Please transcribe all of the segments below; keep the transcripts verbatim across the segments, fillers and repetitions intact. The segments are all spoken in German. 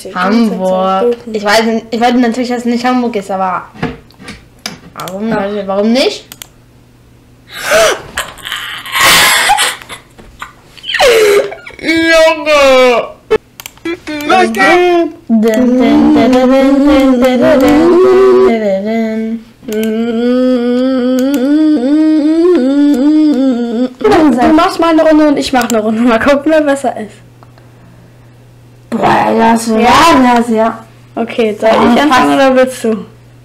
Hamburg. Ich weiß, ich weiß natürlich, dass es nicht Hamburg ist, aber warum, ja. warum nicht? Junge! Du machst mal eine Runde und ich mach eine Runde. Mal gucken, wer besser ist. Boah, das ja, das ja. Okay, soll ja, ich anfangen oder willst du?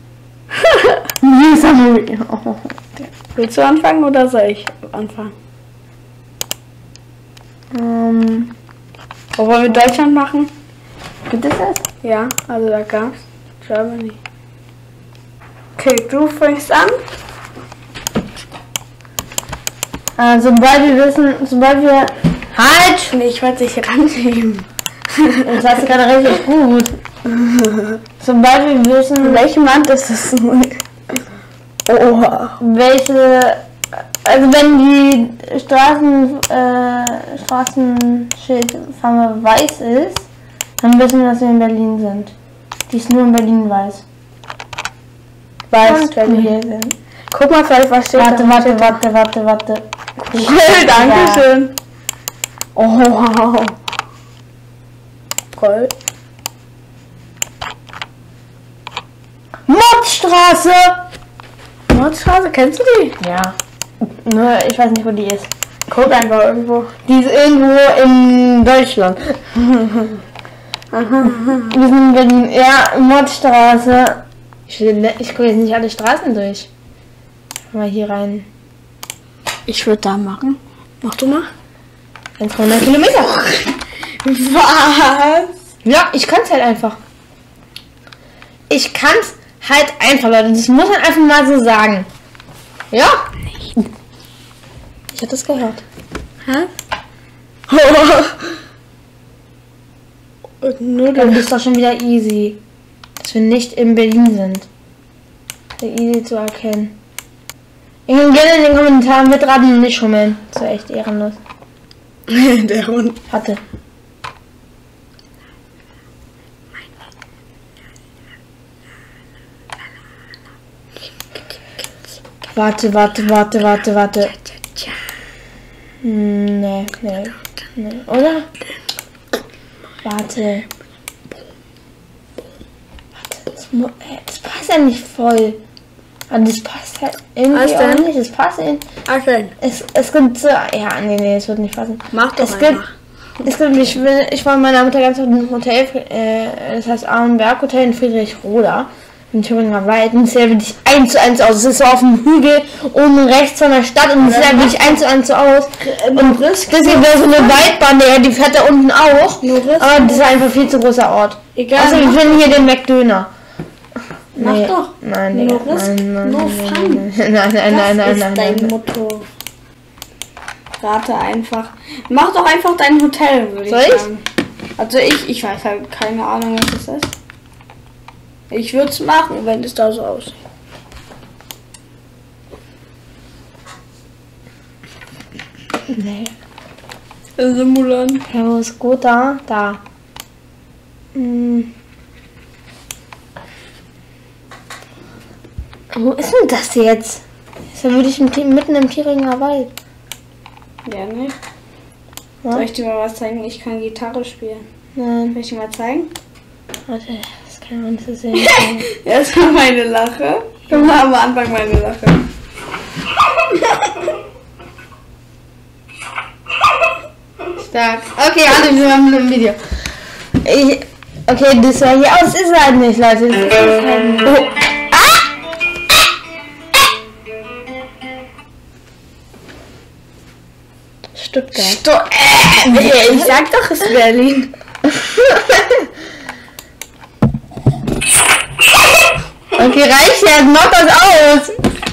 Willst du anfangen oder soll ich anfangen? Ähm, Wo wollen wir Deutschland machen? Gibt es das? Ja, also da gab's Germany. Okay, du fängst an. Äh, sobald wir wissen, sobald wir... Halt! Nee, ich wollte dich rannehmen. Das hast du gerade richtig gut. Sobald wir wissen... In welchem Land ist das? Oh, welche... Also wenn die Straßen, äh, Straßenschildfarbe weiß ist, dann wissen wir, dass wir in Berlin sind. Die ist nur in Berlin weiß. Weiß, wenn wir hier sind. Guck mal, vielleicht was steht Warte, da. warte, warte, warte, warte. Cool, Dankeschön. Oh, wow. Cool. Motzstraße! Nordstraße, kennst du die? Ja. Nur, ich weiß nicht, wo die ist. Guck einfach irgendwo. Die ist irgendwo in Deutschland. Wir sind in Berlin. Ja, Motzstraße. Ich, will, ich gucke jetzt nicht alle Straßen durch. Mal hier rein. Ich würde da machen. Mach du mal. hundert Kilometer. Was? Ja, ich kann's halt einfach. Ich kann's halt einfach, Leute. Das muss man einfach mal so sagen. Ja? Ich hab das gehört. Hä? Nur Dann ist doch schon wieder easy, dass wir nicht in Berlin sind. Sehr easy zu erkennen. Ihr könnt gerne in den Kommentaren mitraten und nicht schummeln. Das ist echt ehrenlos. Der Hund. Warte. Warte, warte, warte, warte, warte. Hm, nee, nee, nee, oder? Warte. Warte, das, mu- äh, das passt ja nicht voll. Aber das passt halt irgendwie Was auch denn? nicht. Das passt in, Okay. es, es gibt so, ja, nee, nee, es wird nicht passen. Mach doch Es einfach. gibt, es gibt, ich will, ich war mit meiner Mutter ganz oft im Hotel, äh, das heißt Arnberg Hotel in Friedrichroda. Im Thüringer Wald, und es sieht ja wirklich eins zu eins aus. Es ist so auf dem Hügel oben rechts von der Stadt und es sieht ja wirklich eins zu eins so aus. Und deswegen wäre so eine Waldbahn, der, die fährt da unten auch. Aber das ist einfach viel zu großer Ort. Egal. Also wir finden hier den McDöner. Mach Nee. doch. Nein, Digga. No risk, Nein, nein, no nein, fun. nein, nein, nein, nein, Das nein, ist nein, dein nein. Motto. Rate einfach. Mach doch einfach dein Hotel, würde ich Soll ich? sagen. Also ich, ich weiß halt keine Ahnung, was das ist. Ich würde es machen, wenn es da so aussieht. Nee. Simulan. Ja, wo ist gut da? Da. Hm. Wo ist denn das jetzt? Ist ja wirklich im, Thi- mitten im Thüringer Wald. Ja, ne? Ja? Soll ich dir mal was zeigen? Ich kann Gitarre spielen. Nein. Soll ich dir mal zeigen? Warte, das kann man nicht so sehen. Das war meine Lache. Das war am Anfang meine Lache. Stark. Okay, alle, wir haben ein Video. Ich, okay, das war hier aus, ist halt nicht, Leute. Das ist halt nicht. Oh. Ah! Stuttgart. Sto äh, ich sag doch, es ist Berlin. Okay, reicht jetzt, mach das aus.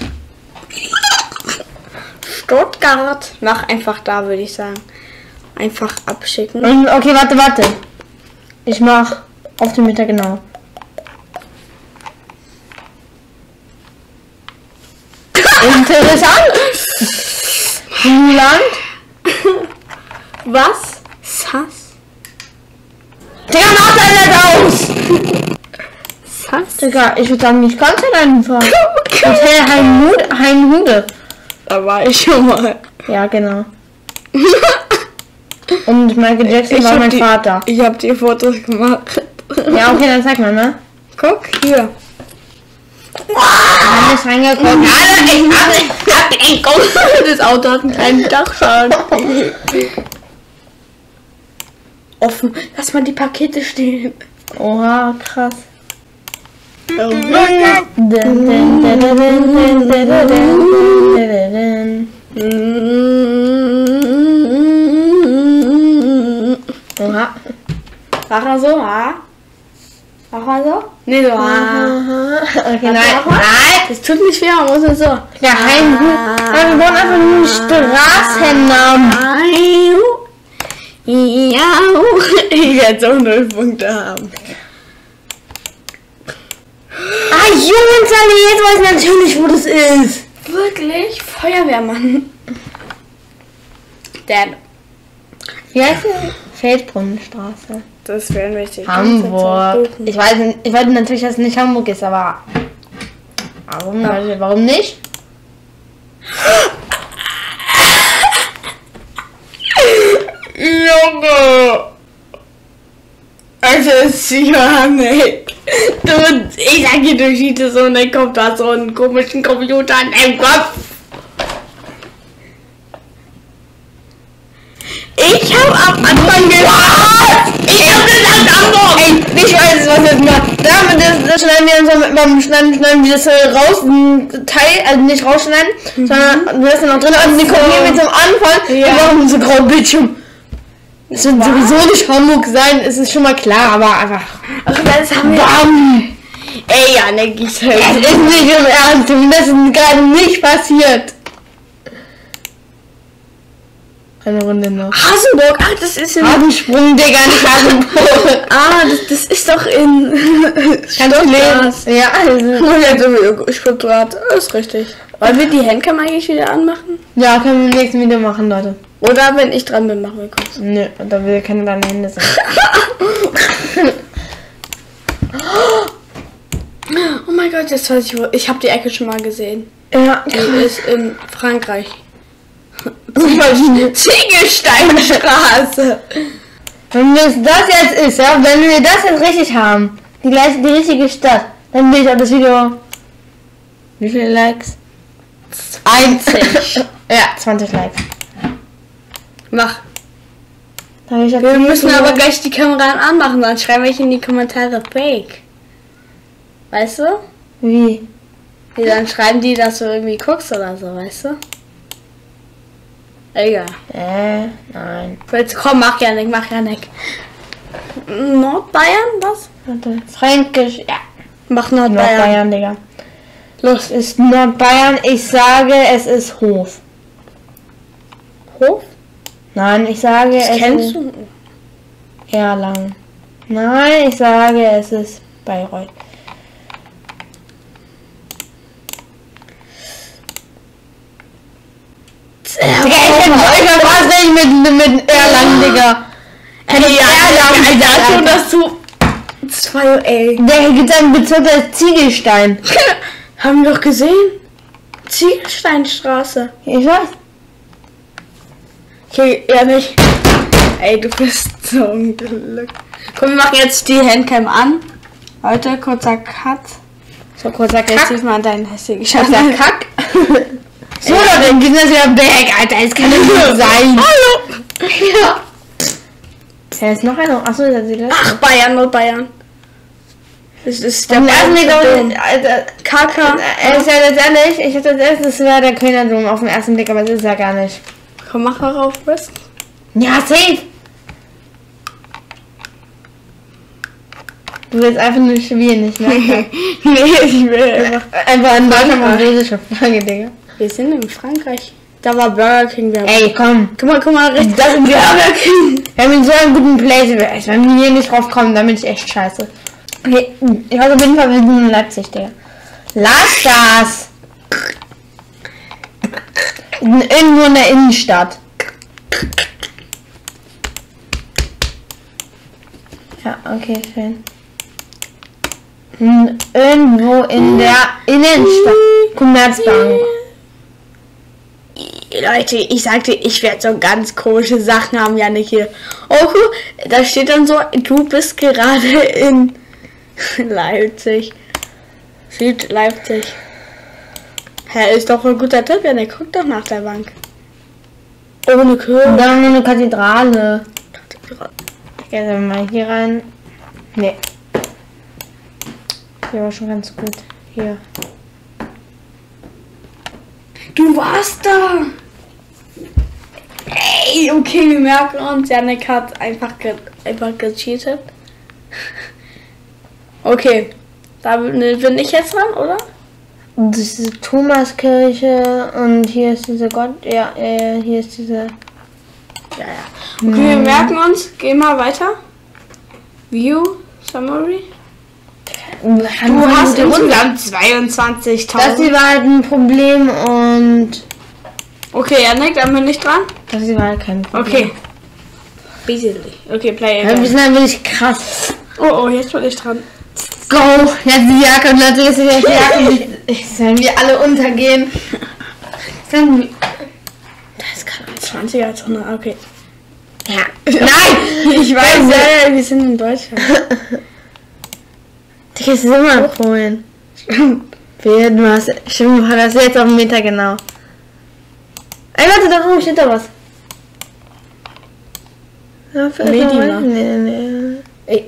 Stuttgart. Mach einfach da, würde ich sagen. Einfach abschicken. Und, okay, warte, warte. Ich mach auf den Meter genau. Interessant. Land. Was? Sass? Digga, mach deine Daumen. Digga, ich würde sagen, nicht ganz allein fahren. Hotel Heinhude. Heinhude. Da war ich schon mal. Ja, genau. Und Michael Jackson Ich war hab mein die- Vater. Ich habe dir Fotos gemacht. Ja, okay, dann zeig mal, ne? Guck, hier. Dann ist reingekommen. Alter, ich hab, hab den Kopf. Das Auto hat einen kleinen Dachschaden. Offen. Lass mal die Pakete stehen. Oha, krass. Oh. Dun, dun, dun, dun, dun, dun, dun, dun, dun. Oha. Mach mal so, ha? Mach mal so? Nee, so, ha. Okay, nein. Nein, das tut nicht weh, man muss es so. Ja, Heinhude. Ja, wir wollen einfach nur einen Straßennamen. Ja, ich werde so null Punkte haben. Ah, Jungs, alle, jetzt weiß ich natürlich, wo das ist. Wirklich? Feuerwehrmann. Der. Wie heißt die? Feldbrunnenstraße. Das werden wir die ganze Zeit Hamburg. suchen. Ich weiß, ich weiß natürlich, dass es nicht Hamburg ist, aber warum, Ja. warum nicht? Junge! Also, es ist ja nicht. Du, ich sag dir, du schießt so und dann kommt da so einen komischen Computer an deinem Kopf. Ich hab am Anfang gesagt, ich hab gesagt Hamburg. Ey, ich weiß, was jetzt mal. Damit das, das schneiden wir uns so, beim Schneiden, schneiden wir das äh, raus, ein Teil, also nicht rausschneiden, Mhm. sondern wir lassen noch drin und die kopieren wir zum Anfang. Ja. Wir machen so grau Bildschirm. Es wird Was? sowieso nicht Hamburg sein, es ist schon mal klar, aber einfach. Ach, das haben wir. Bam! Ey, Janik, ich sag Es ist nicht im Ernst, das ist gerade nicht passiert. Eine Runde noch. Hasenburg, ach, das ist in. Hasensprung, Digga, nicht Hasenburg. Ah, das, das ist doch in. Kannst du lesen? Ja, also. Stuttgart, ist richtig. Wollen wir die Handcam eigentlich wieder anmachen? Ja, können wir im nächsten Video machen, Leute. Oder wenn ich dran bin, machen wir kurz. Nö, da will keine deine Hände sein. Oh mein Gott, jetzt weiß ich wo. Ich habe die Ecke schon mal gesehen. Ja, Die ist in Frankreich. Ziegelsteinstraße. wenn das, das jetzt ist, ja, wenn wir das jetzt richtig haben, die, gleiche, die richtige Stadt, dann will ich auf das Video. Wie viele Likes? zwanzig. Ja, zwanzig Likes. Mach. Dann will ich auf Wir das müssen Video- aber gleich die Kamera anmachen, dann schreiben wir in die Kommentare Fake. Weißt du? Wie? Die dann schreiben die, dass du irgendwie guckst oder so, weißt du? Egal. Äh, nein. Jetzt komm, mach Janik, mach Janik. Nordbayern, was? Warte. Fränkisch, ja. Mach Nordbayern. Nordbayern, Digga. Los. Es ist Nordbayern, ich sage, es ist Hof. Hof? Nein, ich sage, Das es kennst ist du? Erlangen. Nein, ich sage, es ist Bayreuth. Digga, ich hätte euch mal was nicht mit, mit Erlangen, Digga. Hätte ich Erlangen Alter, gesagt, schon, Alter. dass du zwei, ey. Der gibt einen Bezirk der Ziegelstein. Haben wir doch gesehen. Ziegelsteinstraße. Ich weiß. Okay, ehrlich. Ey, du bist so ein Glück. Komm, wir machen jetzt die Handcam an. Leute, kurzer Cut. So kurzer Jetzt Kack. sieht man deinen hässlichen Kurzer Kack. So, dann geht das wieder weg, Alter. Das kann doch nicht sein. Hallo. Ja. Ja, ist noch einer. Achso, das ist das. Ach, Bayern, Nordbayern. Das ist der Am ersten Blick, Bayern. Alter, K K. äh, ist ja letztendlich, ich hätte als erstes wäre der Kölner Dom auf den ersten Blick, aber das ist ja gar nicht. Komm, mach darauf, Risk. Ja, safe! Du willst einfach nur spielen, nicht mehr. Nee, ich will einfach. Einfach ein deutscher französischer Flagge, Digga. Wir sind in Frankreich. Da war Burger King. Wir haben Ey, komm. Guck mal, guck mal, rechts. Das sind wir. Burger King. Wir haben so einen guten Place. Wenn wir hier nicht drauf kommen, dann bin ich echt scheiße. Okay, ich weiß auf jeden Fall, wir sind in Leipzig, Digga. Lass das! Irgendwo in der Innenstadt. Ja, okay, schön. Hm, irgendwo in der Innenstadt. Commerzbank. Leute, ich sagte, ich werde so ganz komische Sachen haben, Janik hier. Oh, cool. Da steht dann so, du bist gerade in Leipzig. Süd-Leipzig. Hä, ist doch ein guter Tipp, Janik. Guck doch nach der Bank. Ohne Kirche. Und dann eine Kathedrale. Ich gehe jetzt mal hier rein. Nee. Hier war schon ganz gut. Hier. Du warst da! Ey, okay, wir merken uns, Janik hat einfach, ge einfach gecheatet. Okay, da bin ich jetzt dran, oder? Und das ist diese Thomaskirche und hier ist diese Gott, ja, äh, hier ist diese. Ja, ja. Okay, wir merken uns, geh mal weiter. View, Summary. Du Du hast insgesamt zweiundzwanzigtausend. Das hier war halt ein Problem und. Okay, Janik, dann bin ich dran. Das hier war halt kein Problem. Okay. Basically. Okay, play Ja, wir again. sind halt wirklich krass. Oh, oh, jetzt bin ich dran. Go! Jetzt die Jacke und natürlich ist die Jacke. Ich sollen wir alle untergehen. Sollen wir. Das kann zwanziger als hundert, okay. Ja. Nein! Ich weiß, ja, ja, wir sind in Deutschland. Die ist immer Polen. Du hast. Stimmt, du hast jetzt auf den Meter genau. Ey, warte, da oben steht da was. Ja, für Medina. Nee, nee. Ey.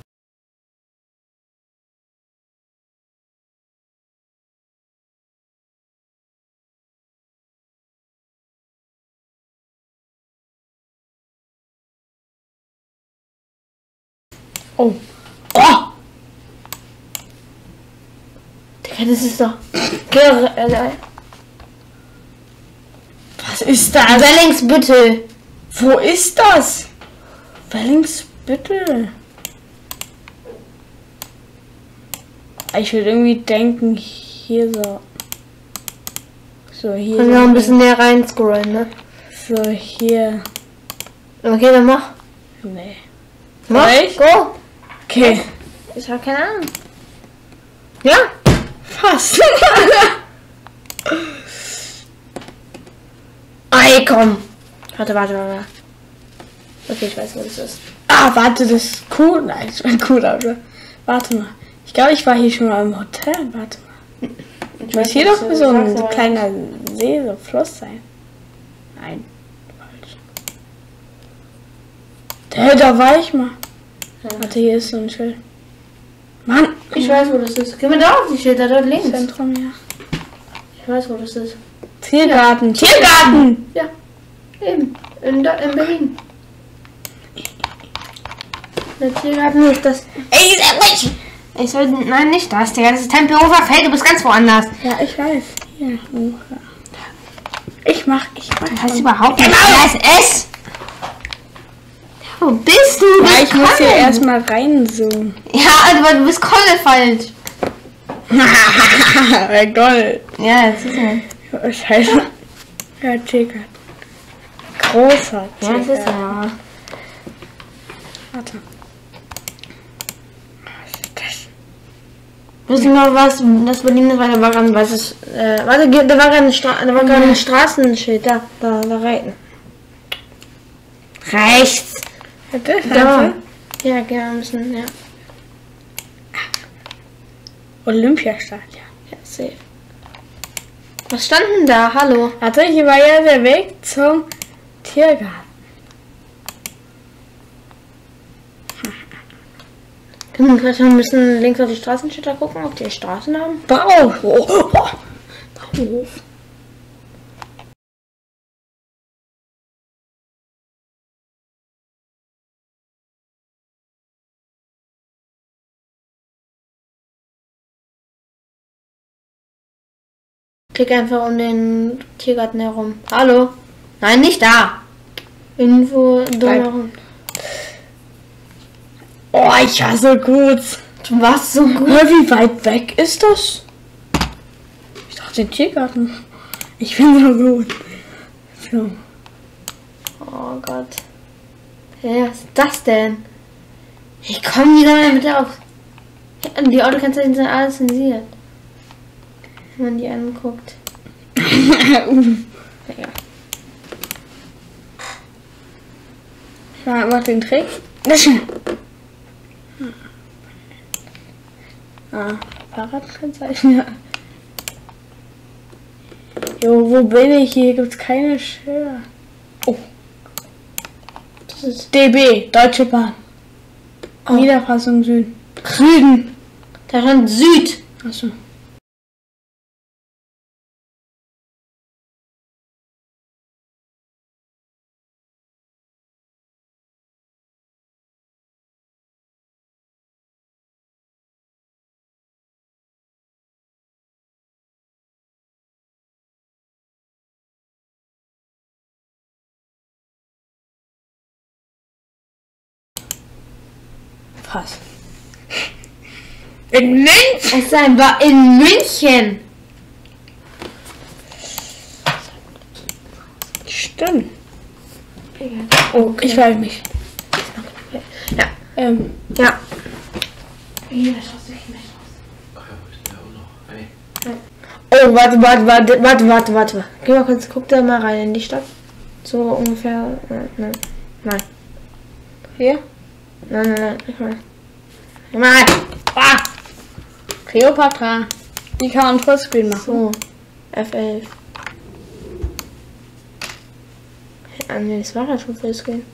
Oh. Oh! Digga, das ist doch. Was ist das? Wellingsbüttel. Wo ist das? Wellingsbüttel. Ich würde irgendwie denken, hier so. So, hier. Können wir noch ein bisschen näher rein scrollen, ne? So, hier. Okay, dann mach. Nee. Mach. Echt? Go. Okay. Ich hab keine Ahnung. Ja? Fast. Ey, komm. Warte, warte, warte. Okay, ich weiß, wo das ist. Ah, warte, das ist cool. Nein, das war cool, aber. Warte mal. Ich glaube, ich war hier schon mal im Hotel. Warte mal. Ich Muss hier doch so ein so kleiner See, so Fluss sein. Nein. Falsch. Hey, da war ich mal. Ja. Warte, hier ist so ein Schild. Mann! Ich weiß, wo das ist. Gehen wir da auf die Schilder, dort links. Zentrum, ja. Ich weiß, wo das ist. Tiergarten. Tiergarten! Ja. Eben. In, da, in Berlin. Der Tiergarten ist das. Ey, sehr ruhig! Ich soll. Nein, nicht das, Digga. Das ist Tempelhofer Feld. Du bist ganz woanders. Ja, ich weiß. Hier. Ich mach, ich mach. Das heißt überhaupt nicht. Genau. Das ist es. Wo bist du? Ja, Das ich muss hier kann. erstmal reinzoomen. Ja, aber du bist komplett falsch. McDonald's. Ja, das ist ja. Oh, Scheiße. Ja, Tiergarten. Großer Ja, das ist Tiergarten. ja. Warte. Was ist das? Wisst ihr noch was? Das Berlin ist, weil da war gerade ein weißes. Äh, warte, da war gerade ein, Stra da war gerade ein Straßenschild. Da, da, da reiten. Rechts. Warte, Da. warte. Ja, genau, ein bisschen, ja. Olympiastadion. Ja, safe. Was stand denn da? Hallo. Warte, hier war ja der Weg zum Tiergarten. Können wir vielleicht noch ein bisschen links auf die Straßenschilder gucken, ob die Straßen haben? Bauhof. Oh, oh, oh. Bauhof. Klick einfach um den Tiergarten herum. Hallo? Nein, nicht da. Irgendwo drumherum. Oh, ich war so gut. Du warst so gut. Hör, wie weit weg ist das? Ich dachte, den Tiergarten. Ich bin so gut. So. Oh Gott. Hey, was ist das denn? Ich komme wieder mal mit auf. die Autokennzeichen sind alles zensiert. Wenn man die anguckt. Ja. Ich mach einfach den Trick. Das ist schön. Ah, Fahrradkennzeichen, ja. Jo, wo bin ich? Hier gibt's keine Schilder. Oh. Das ist D B, Deutsche Bahn. Oh. Niederfassung Süden. Süden. Da stand Süd. Achso. Fast. In München? Es war in München. Stimmt. Oh, okay. Ich weiß mich. Ja. Ähm. Ja. Oh, warte, warte, warte, warte, warte, warte. Geh mal kurz, guck da mal rein in die Stadt. So ungefähr. Nein, nein. Nein. Hier? Nein, nein, nein. Ich meine. Nein. Ah! Kleopatra. Wie kann man Fullscreen machen? So. F elf. Ja, nee, das war ja schon Fullscreen.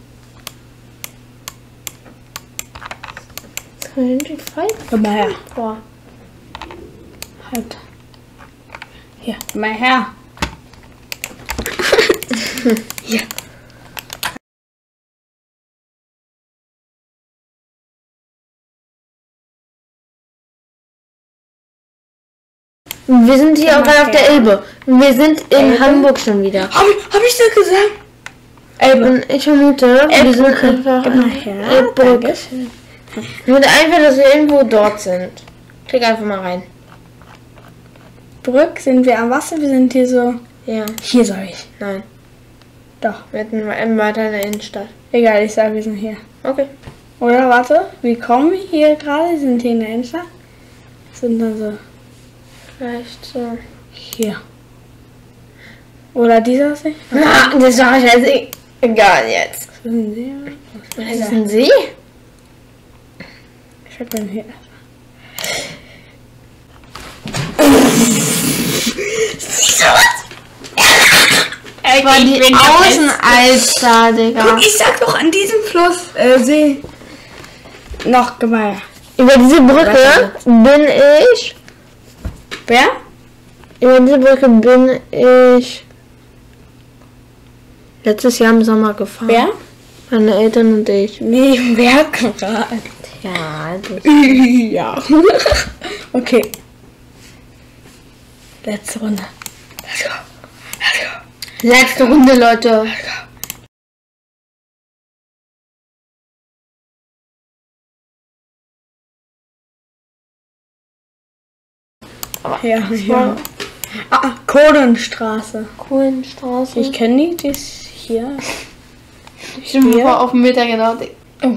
Das kann ich nicht falsch. Komm mal her. Boah. Halt. Hier, komm mal her. Hier. Wir sind hier auch gerade auf der Elbe. Wir sind in Elbe? Hamburg schon wieder. Hab, hab ich das gesagt? Elbe. Und ich vermute, wir sind Elbbrücke. einfach Gib mal an her. Elbbrücke. Dankeschön. Ich würde einfach, dass wir irgendwo dort sind. Klick einfach mal rein. Brück, sind wir am Wasser? Wir sind hier so. Ja. Hier sag ich. Nein. Doch. Wir hätten weiter in der Innenstadt. Egal, ich sag, wir sind hier. Okay. Oder warte, wir kommen hier gerade, wir sind hier in der Innenstadt. Sind dann so. Vielleicht so. Hier. Oder dieser See? Na, das war ich jetzt egal jetzt. Das ist ein See. Was ist ein See? Ich schreib dann hier. Siehst du was? War die Außenalster, Digga. Guck, ich sag doch an diesem Fluss, äh, See. Noch gemeiner. Über diese Brücke bin ich. Wer? Über diese Brücke bin ich letztes Jahr im Sommer gefahren. Wer? Meine Eltern und ich. Nee, wer gerade? Ja, das Ja. Okay. Letzte Runde. Let's go. Let's go. letzte Runde, Leute. Let's go. Aber Ja, das ja. war Ah, Kohlenstraße. Kohlenstraße. Ich kenne die, die ist hier. Ich bin Hier. auf dem Meter genau. Oh.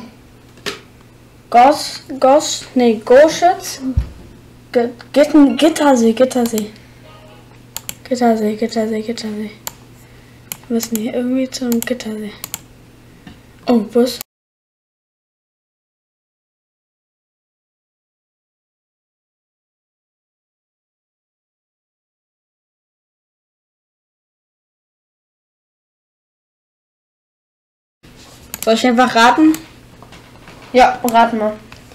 Gos, Gos, nee, Goschütz. G- Gitten, Gittersee, Gittersee. Gittersee, Gittersee, Gittersee. Wir müssen hier irgendwie zum Gittersee. Oh, Bus. Soll ich einfach raten? Ja, rat mal.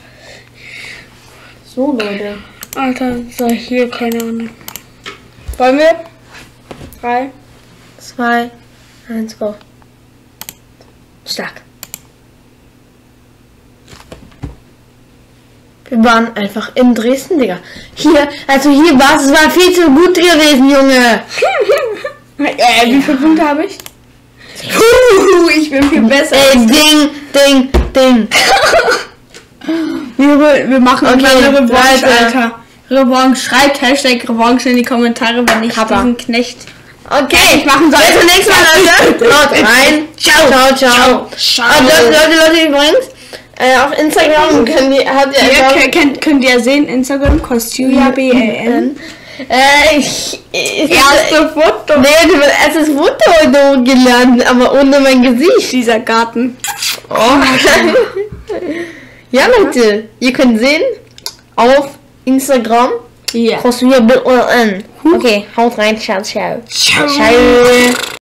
So, Leute. Alter, so hier, keine Ahnung. Wollen wir? Drei. Zwei, eins, go. Stark. Wir waren einfach in Dresden, Digga. Hier, also hier war es, war viel zu gut gewesen, Junge. äh, wie viele Punkte habe ich? Uh, ich bin viel besser. Ey, Ding, Ding, Ding. Wir, wir machen Okay, eine Revanche, Leute. Alter. Revanche, schreibt Hashtag Revanche in die Kommentare, wenn ich Kappa. diesen Knecht Okay, ich machen soll. Bis zum nächsten Mal, Leute. Haut rein. Ciao, ciao, ciao. Ciao. Ah, Leute, Leute, Leute, übrigens. Äh, auf Instagram könnt ihr, habt ihr Ihr einfach... könnt, könnt ihr sehen, Instagram, Costuja B L N. Äh, ich... ich Erste Foto. Nee, du hast erstes Foto heute hochgeladen, aber ohne mein Gesicht. Dieser Garten. Oh. Ja, Leute, ihr könnt sehen, auf Instagram, Ja. Costuja B L N. Okay, haut rein, ciao, ciao. Ciao. Ciao.